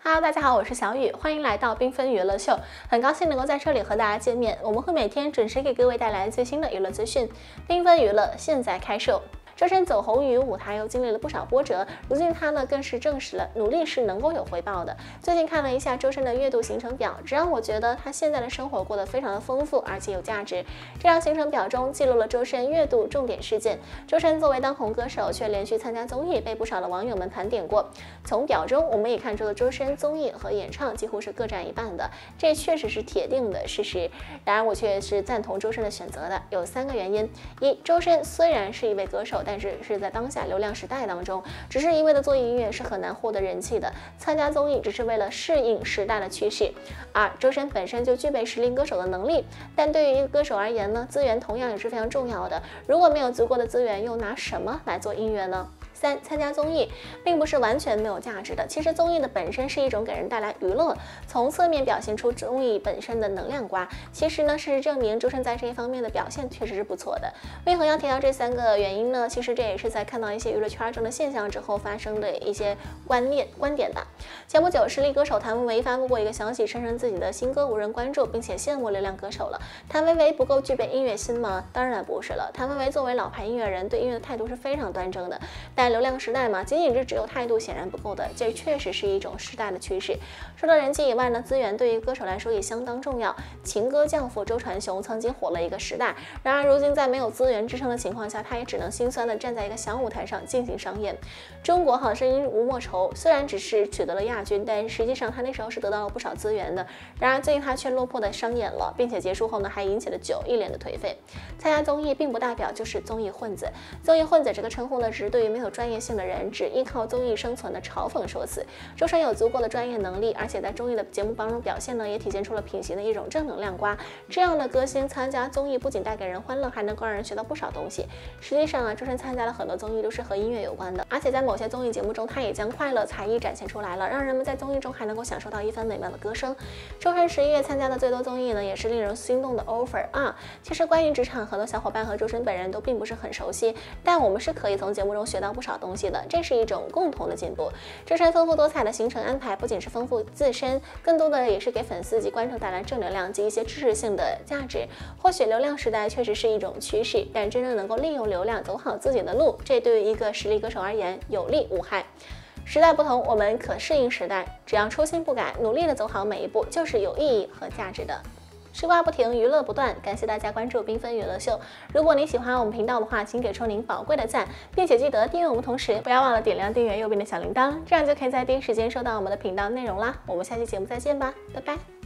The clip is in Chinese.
Hello， 大家好，我是小雨，欢迎来到缤纷娱乐秀，很高兴能够在这里和大家见面。我们会每天准时给各位带来最新的娱乐资讯，缤纷娱乐现在开售。周深走红于舞台又经历了不少波折，如今他呢更是证实了努力是能够有回报的。最近看了一下周深的月度行程表，只让我觉得他现在的生活过得非常的丰富，而且有价值。这张行程表中记录了周深月度重点事件。周深作为当红歌手，却连续参加综艺，被不少的网友们盘点过。从表中我们也看出了周深综艺和演唱几乎是各占一半的，这确实是铁定的事实。然而我却是赞同周深的选择的，有3个原因：一，周深虽然是一位歌手，但是在当下流量时代当中，只是一味的做音乐是很难获得人气的，参加综艺只是为了适应时代的趋势。二，周深本身就具备实力歌手的能力，但对于一个歌手而言呢，资源同样也是非常重要的，如果没有足够的资源，又拿什么来做音乐呢？3，参加综艺并不是完全没有价值的，其实综艺的本身是一种给人带来娱乐，从侧面表现出综艺本身的能量瓜。其实呢，事实证明周深在这一方面的表现确实是不错的。为何要提到这3个原因呢？其实这也是在看到一些娱乐圈中的现象之后发生的一些观点吧。前不久，实力歌手谭维维发布过一个消息，声称自己的新歌无人关注，并且羡慕流量歌手了。谭维维不够具备音乐心吗？当然不是了。谭维维作为老牌音乐人，对音乐的态度是非常端正的，但流量时代嘛，仅仅是只有态度显然不够的，这确实是一种时代的趋势。除了人气以外呢，资源对于歌手来说也相当重要。情歌教父周传雄曾经火了一个时代，然而如今在没有资源支撑的情况下，他也只能心酸地站在一个小舞台上进行商演。中国好声音吴莫愁虽然只是取得了亚军，但实际上他那时候是得到了不少资源的。然而最近他却落魄的商演了，并且结束后呢，还引起了9亿连的颓废。参加综艺并不代表就是综艺混子，综艺混子这个称呼呢，只是对于没有专业性的人，只依靠综艺生存的嘲讽说辞。周深有足够的专业能力，而且在综艺的节目当中表现呢，也体现出了品行的一种正能量瓜。这样的歌星参加综艺不仅带给人欢乐，还能够让人学到不少东西。实际上啊，周深参加了很多综艺都是和音乐有关的，而且在某些综艺节目中，他也将快乐才艺展现出来了，让人们在综艺中还能够享受到一番美妙的歌声。周深11月参加的最多综艺呢，也是令人心动的 offer 啊。其实关于职场，很多小伙伴和周深本人都并不是很熟悉，但我们是可以从节目中学到不少东西的，这是一种共同的进步。周深丰富多彩的行程安排，不仅是丰富自身，更多的也是给粉丝及观众带来正能量及一些知识性的价值。或许流量时代确实是一种趋势，但真正能够利用流量走好自己的路，这对于一个实力歌手而言有利无害。时代不同，我们可适应时代，只要初心不改，努力的走好每一步，就是有意义和价值的。吃瓜不停，娱乐不断，感谢大家关注缤纷娱乐秀。如果您喜欢我们频道的话，请给出您宝贵的赞，并且记得订阅我们，同时不要忘了点亮订阅右边的小铃铛，这样就可以在第一时间收到我们的频道内容啦。我们下期节目再见吧，拜拜。